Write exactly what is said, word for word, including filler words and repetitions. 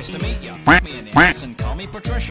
Nice to meet ya. Fuck me in the ass and call me Patricia.